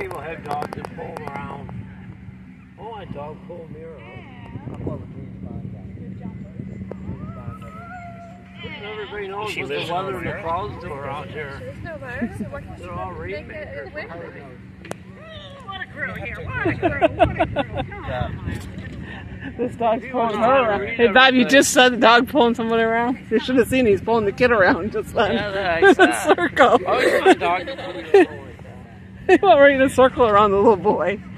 people have dogs that pull them around. Oh, my dog pulled me around. Everybody knows what the weather and the clouds do around here. They're all rainmakers. What a crew here, what a crew, what a crew, come on. This dog's pulling her around. Hey, Bob, you just saw the dog pulling someone around? You should have seen he's pulling the kid around just then. Yeah, in a circle. I always want a dog to pull you around like that. He went right in a circle around the little boy.